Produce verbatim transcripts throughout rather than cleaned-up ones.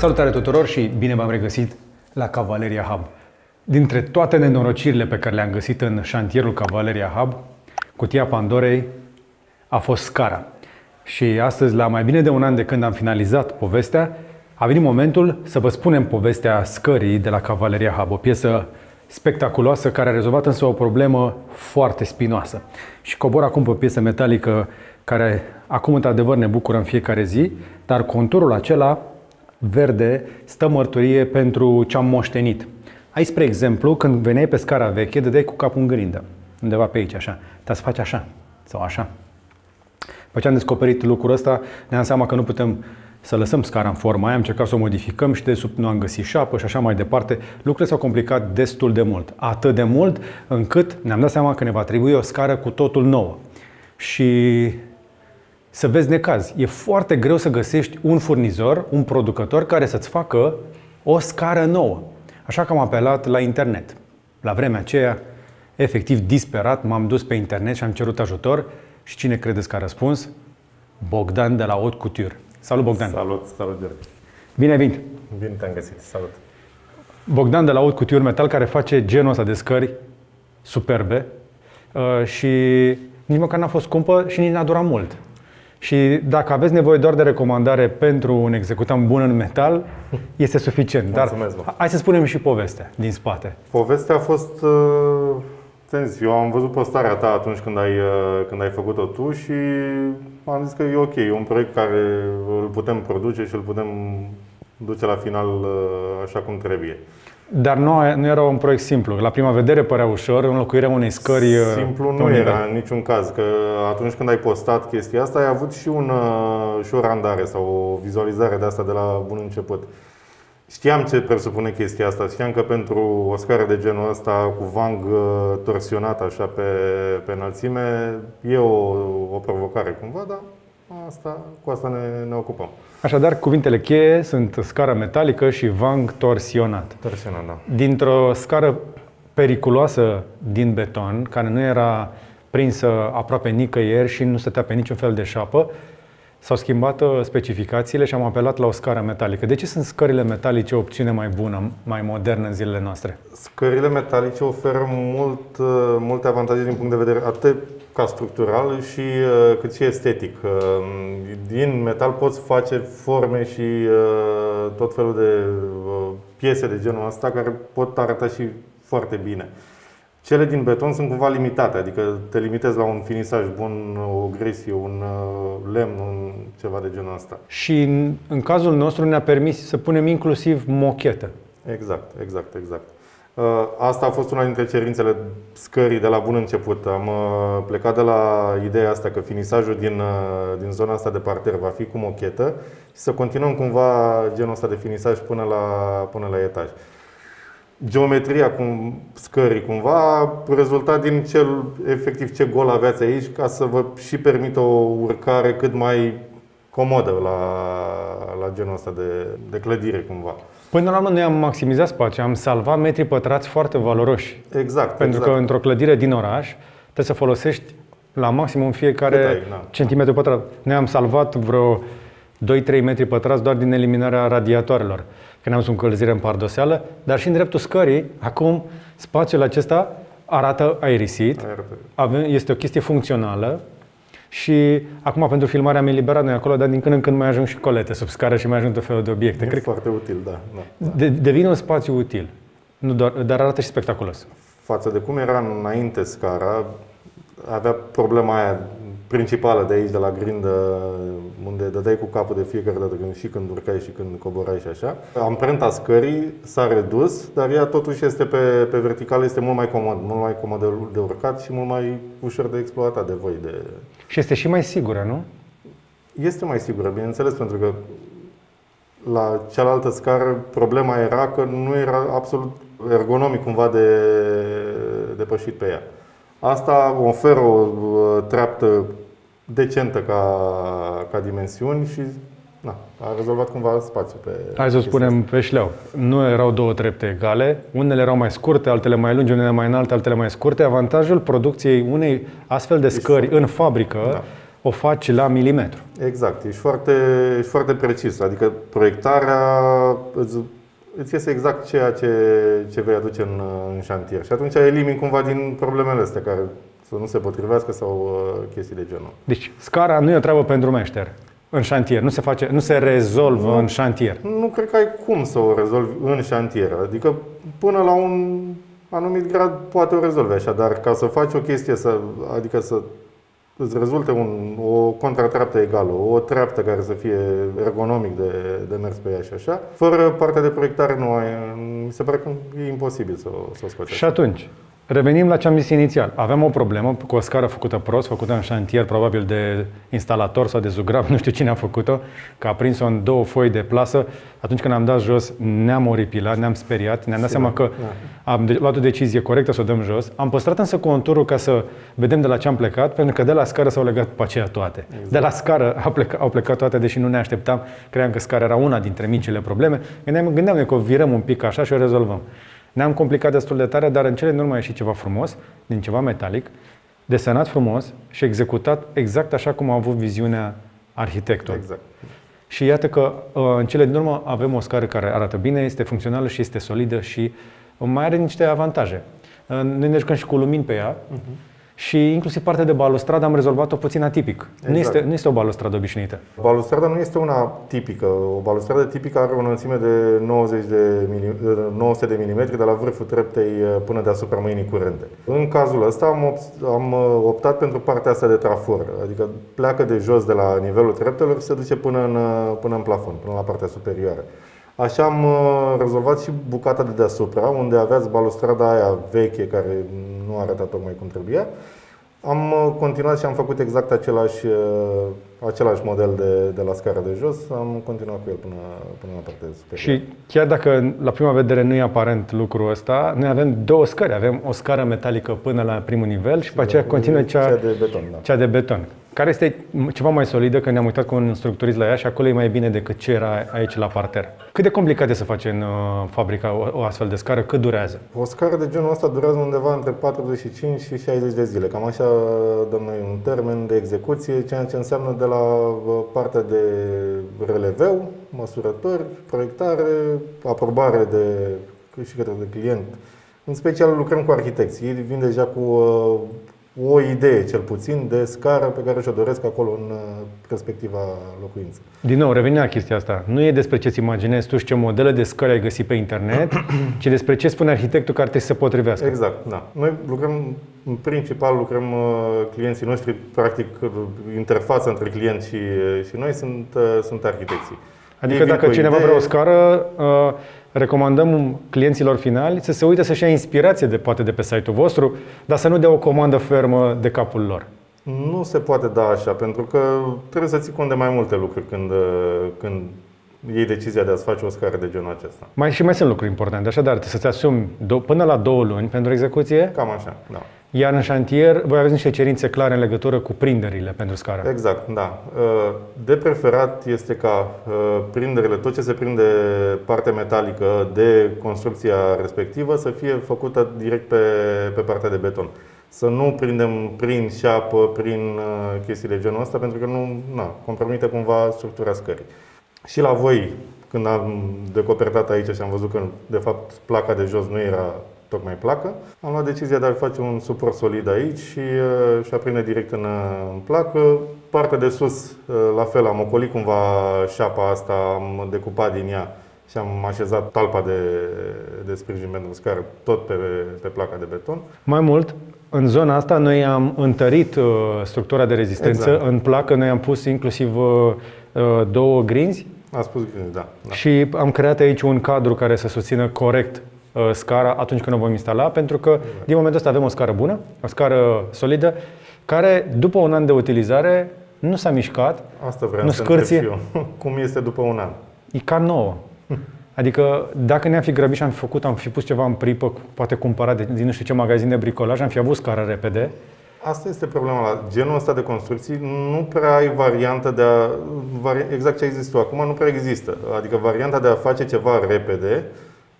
Salutare tuturor și bine v-am regăsit la Cavaleria Hub. Dintre toate nenorocirile pe care le-am găsit în șantierul Cavaleria Hub, cutia Pandorei a fost scara. Și astăzi, la mai bine de un an de când am finalizat povestea, a venit momentul să vă spunem povestea scării de la Cavaleria Hub, o piesă spectaculoasă care a rezolvat însă o problemă foarte spinoasă. Și cobor acum pe o piesă metalică care acum într-adevăr ne bucură în fiecare zi, dar conturul acela verde stă mărturie pentru ce am moștenit. Aici, spre exemplu, când veneai pe scara veche, dădeai cu capul în grindă, undeva pe aici, așa. Te-ați face așa sau așa. După ce am descoperit lucrul ăsta, ne-am seama că nu putem să lăsăm scara în forma aia, am încercat să o modificăm și de sub nu am găsit șapă și așa mai departe. Lucrurile s-au complicat destul de mult. Atât de mult încât ne-am dat seama că ne va trebui o scară cu totul nouă. Și să vezi necaz. E foarte greu să găsești un furnizor, un producător care să-ți facă o scară nouă. Așa că am apelat la internet. La vremea aceea, efectiv disperat, m-am dus pe internet și am cerut ajutor. Și cine credeți că a răspuns? Bogdan de la Haute Couture. Salut, Bogdan! Salut, salut, George! Bine ai venit! Bine te-am găsit, salut! Bogdan de la Haute Couture Metal, care face genul ăsta de scări superbe și nici măcar n-a fost scumpă și nici n-a durat mult. Și dacă aveți nevoie doar de recomandare pentru un executant bun în metal, este suficient. Dar hai să spunem și povestea din spate. Povestea a fost... Uh, eu am văzut postarea ta atunci când ai, uh, când ai făcut-o tu și am zis că e ok, e un proiect care îl putem produce și îl putem duce la final uh, așa cum trebuie. Dar nu, nu era un proiect simplu. La prima vedere părea ușor, înlocuirea unei scări... Simplu nu era în niciun caz, că atunci când ai postat chestia asta, ai avut și, un, și o randare sau o vizualizare de asta de la bun început. Știam ce presupune chestia asta, știam că pentru o scară de genul ăsta, cu vang torsionat așa pe, pe înălțime, e o, o provocare cumva, dar asta, cu asta ne, ne ocupăm. Așadar, cuvintele cheie sunt scară metalică și vang torsionat. Torsionat, da. Dintr-o scară periculoasă din beton, care nu era prinsă aproape nicăieri și nu stătea pe niciun fel de șapă, s-au schimbat specificațiile și am apelat la o scară metalică. De ce sunt scările metalice o opțiune mai bună, mai modernă în zilele noastre? Scările metalice oferă mult, multe avantaje din punct de vedere atât ca structural și cât și estetic. Din metal poți face forme și tot felul de piese de genul ăsta care pot arăta și foarte bine. Cele din beton sunt cumva limitate, adică te limitezi la un finisaj bun, o gresie, un lemn, un ceva de genul ăsta. Și în, în cazul nostru ne-a permis să punem inclusiv mochetă. Exact, exact, exact. Asta a fost una dintre cerințele scării de la bun început. Am plecat de la ideea asta că finisajul din, din zona asta de parter va fi cu mochetă și să continuăm cumva genul ăsta de finisaj până la, până la etaj. Geometria cum, scării cumva a rezultat din cel, efectiv ce gol aveați aici, ca să vă și permită o urcare cât mai comodă la, la genul ăsta de, de clădire cumva. Până la urmă noi am maximizat spațiu, am salvat metri pătrați foarte valoroși. Exact. Pentru exact. că într-o clădire din oraș trebuie să folosești la maximum fiecare ai, da. centimetru pătrat. Noi am salvat vreo doi-trei metri pătrați doar din eliminarea radiatoarelor, că ne-am dus încălzire în pardoseală, dar și în dreptul scării, acum spațiul acesta arată aerisit, este o chestie funcțională și acum pentru filmarea am eliberat noi acolo, dar din când în când mai ajung și colete sub scară și mai ajung tot felul de obiecte. E Cred foarte util, da. da. De, devine un spațiu util, nu doar, dar arată și spectaculos. Față de cum era înainte scara, avea problema aia principală de aici, de la grindă, unde dădeai cu capul de fiecare dată, și când urcai și când coborai și așa. Amprenta scării s-a redus, dar ea totuși este pe, pe vertical, este mult mai comod, mult mai comod de, de urcat și mult mai ușor de exploatat de voi. De... Și este și mai sigură, nu? Este mai sigură, bineînțeles, pentru că la cealaltă scară problema era că nu era absolut ergonomic cumva de depășit pe ea. Asta oferă o treaptă decentă ca, ca dimensiuni și na, a rezolvat cumva spațiul pe... Hai să o spunem pe șleau. Nu erau două trepte egale, unele erau mai scurte, altele mai lungi, unele mai înalte, altele mai scurte. Avantajul producției unei astfel de scări în fabrică, da. o faci la milimetru. Exact, ești foarte, ești foarte precis. Adică proiectarea îți, îți iese exact ceea ce, ce vei aduce în, în șantier. Și atunci elimini cumva din problemele astea care să nu se potrivească sau uh, chestii de genul. Deci scara nu e o treabă pentru meșter în șantier, nu se, face, nu se rezolvă nu, în șantier. Nu cred că ai cum să o rezolvi în șantier. Adică până la un anumit grad poate o rezolvi așa, dar ca să faci o chestie, să, adică să îți rezulte un, o contratreaptă egală, o treaptă care să fie ergonomic de, de mers pe ea și așa, fără partea de proiectare nu ai, mi se pare că e imposibil să, să o scoți. Și atunci, revenim la ce am zis inițial. Aveam o problemă cu o scară făcută prost, făcută în șantier, probabil de instalator sau de zugrav, nu știu cine a făcut-o, că a prins-o în două foi de plasă. Atunci când am dat jos, ne-am oripilat, ne-am speriat, ne-am dat seama că am luat o decizie corectă să o dăm jos. Am păstrat însă conturul ca să vedem de la ce am plecat, pentru că de la scară s-au legat pe aceea toate. Exact. De la scară au plecat, au plecat toate, deși nu ne așteptam. Credeam că scara era una dintre micile probleme. Gândeam, gândeam că o virăm un pic așa și o rezolvăm. Ne-am complicat destul de tare, dar în cele din urmă a ieșit ceva frumos, din ceva metalic, desenat frumos și executat exact așa cum a avut viziunea arhitectul. Exact. Și iată că în cele din urmă avem o scară care arată bine, este funcțională și este solidă și mai are niște avantaje. Noi ne jucăm și cu lumini pe ea. Uh-huh. Și inclusiv partea de balustradă am rezolvat-o puțin atipic. Exact. Nu, este, nu este o balustradă obișnuită. Balustrada nu este una tipică. O balustradă tipică are o înălțime de nouăzeci de nouă sute de milimetri de la vârful treptei până deasupra mâinii curente. În cazul ăsta am, am optat pentru partea asta de trafor, adică pleacă de jos de la nivelul treptelor și se duce până în, până în plafon, până la partea superioară. Așa am rezolvat și bucata de deasupra, unde aveați balustrada aia veche, care nu arăta tocmai cum trebuia. Am continuat și am făcut exact același, același model de, de la scara de jos. Am continuat cu el până, până la partea de superioară. Și chiar dacă la prima vedere nu e aparent lucrul ăsta, noi avem două scări. Avem o scară metalică până la primul nivel și pe aceea continuă cea, cea de beton. Da. Cea de beton. Care este ceva mai solidă, că ne-am uitat cu un structurist la ea și acolo e mai bine decât ce era aici la parter. Cât de complicat e să faci în uh, fabrica o, o astfel de scară? Cât durează? O scară de genul ăsta durează undeva între patruzeci și cinci și șaizeci de zile. Cam așa dăm noi un termen de execuție, ceea ce înseamnă de la partea de releveu, măsurători, proiectare, aprobare de, și către de client. În special lucrăm cu arhitecții. Ei vin deja cu uh, o idee, cel puțin, de scară pe care și-o doresc acolo în respectiva locuință. Din nou, revenim la chestia asta. Nu e despre ce-ți imaginezi tu și ce modele de scări ai găsit pe internet, ci despre ce spune arhitectul care trebuie să se potrivească. Exact, da. Noi lucrăm, în principal, lucrăm clienții noștri, practic, interfața între client și, și noi sunt, sunt arhitecții. Adică dacă cineva vrea o scară, recomandăm clienților finali să se uite să-și ia inspirație de, poate de pe site-ul vostru, dar să nu dea o comandă fermă de capul lor. Nu se poate da așa, pentru că trebuie să ții cont de mai multe lucruri când, când iei decizia de a-ți face o scară de genul acesta. Mai și mai sunt lucruri importante, așadar să-ți asumi până la două luni pentru execuție. Cam așa, da. Iar în șantier voi aveți niște cerințe clare în legătură cu prinderile pentru scară. Exact, da. De preferat este ca prinderile, tot ce se prinde partea metalică de construcția respectivă să fie făcută direct pe, pe partea de beton. Să nu prindem prin șapă, prin chestii de genul ăsta, pentru că nu na, compromite cumva structura scării. Și la voi, când am decopertat aici și am văzut că de fapt placa de jos nu era tocmai placă, am luat decizia de a face un suport solid aici și, și a prinde direct în, în placă. Partea de sus, la fel, am ocolit cumva șapa asta, am decupat din ea și am așezat talpa de, de sprijin pentru scară tot pe, pe placa de beton. Mai mult, în zona asta noi am întărit uh, structura de rezistență. Exact. În placă noi am pus inclusiv uh, două grinzi. A spus grinzi, da, da. Și am creat aici un cadru care să susțină corect uh, scara atunci când o vom instala, pentru că exact. Din momentul ăsta avem o scară bună, o scară solidă, care după un an de utilizare nu s-a mișcat, Asta vreau nu să scârție. întreb și eu. Cum este după un an? E ca nouă. Adică dacă ne-am fi grăbit și am fi făcut, am fi pus ceva în pripă, poate cumpărat de, din nu știu ce magazin de bricolaj, am fi avut scară repede. Asta este problema la genul ăsta de construcții, nu prea ai variantă de a, exact ce ai zis tu acum, nu prea există. Adică varianta de a face ceva repede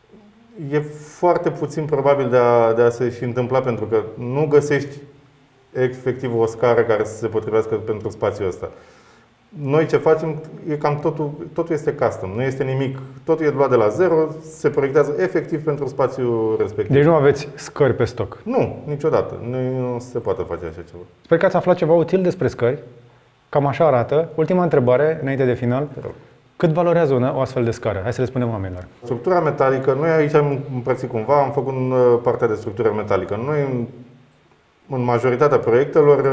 e foarte puțin probabil de a, de a se și întâmpla, pentru că nu găsești efectiv o scară care să se potrivească pentru spațiul ăsta. Noi ce facem, e cam totul, totul este custom, nu este nimic, totul e luat de la zero, se proiectează efectiv pentru spațiul respectiv. Deci nu aveți scări pe stoc? Nu, niciodată. Nu, nu se poate face așa ceva. Sper că ați aflat ceva util despre scări. Cam așa arată. Ultima întrebare, înainte de final. Cât valorează una, o astfel de scară? Hai să le spunem oamenilor. Structura metalică, noi aici am împărțit cumva, am făcut partea de structură metalică. Noi, în, în majoritatea proiectelor,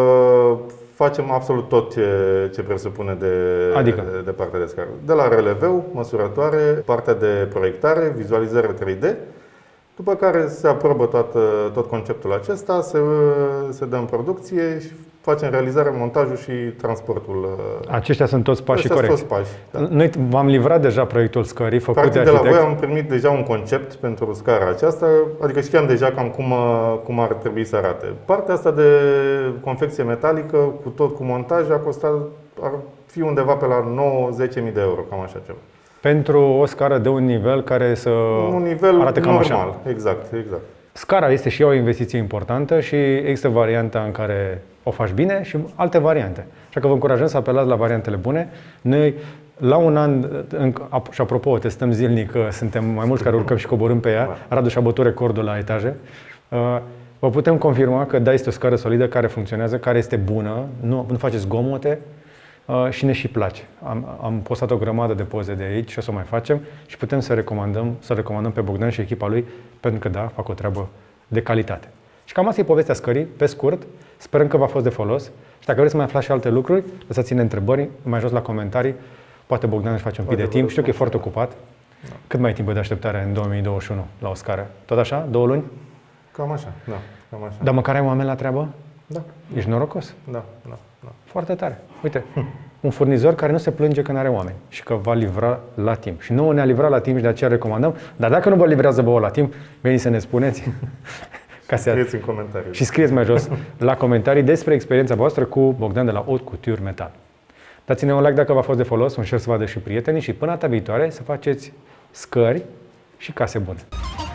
facem absolut tot ce, ce presupune de, adică? de, de partea de scară. De la releveu, măsurătoare, partea de proiectare, vizualizare trei D, după care se aprobă toată, tot conceptul acesta, se, se dă în producție și facem realizarea, montajul și transportul. Aceștia sunt toți pașii corecți. Toți pași, da. Noi v-am livrat deja proiectul scării făcut Practic, de arhitect. de la voi am primit deja un concept pentru scara aceasta, adică știam deja cam cum, cum ar trebui să arate. Partea asta de confecție metalică, cu tot cu montaj, a costat, ar fi undeva pe la nouă zece mii de euro, cam așa ceva. Pentru o scară de un nivel care să un nivel arate cam normal. așa. Exact, exact. Scara este și ea o investiție importantă și există varianta în care o faci bine și alte variante. Așa că vă încurajăm să apelați la variantele bune. Noi, la un an, și apropo, testăm zilnic, că suntem mai mulți care urcăm și coborâm pe ea. Radu și-a bătut recordul la etaje. Vă putem confirma că da, este o scară solidă care funcționează, care este bună, nu, nu face zgomote și ne și place. Am, am postat o grămadă de poze de aici și o să o mai facem și putem să recomandăm, să recomandăm pe Bogdan și echipa lui, pentru că da, fac o treabă de calitate. Și cam asta e povestea scării, pe scurt. Sperăm că v-a fost de folos. Și dacă vreți să mai aflați și alte lucruri, lăsați-ne întrebări mai jos la comentarii. Poate Bogdan își face un pic de timp. Știu că e foarte ocupat. Da. Cât mai e timpul de așteptare în două mii douăzeci și unu la o scară? Tot așa? Două luni? Cam așa, da. Cam așa. Dar măcar ai oameni la treabă? Da. Ești norocos? Da, da, da. Foarte tare. Uite, un furnizor care nu se plânge când are oameni și că va livra la timp. Și nouă ne-a livrat la timp și de aceea recomandăm. Dar dacă nu vă livrează vouă la timp, veniți să ne spuneți. Ca să scrieți în comentarii. Și scrieți mai jos la comentarii despre experiența voastră cu Bogdan de la Haute Couture Metal. Dați-ne un like dacă v-a fost de folos, un share să vadă și prietenii și până data viitoare să faceți scări și case bune.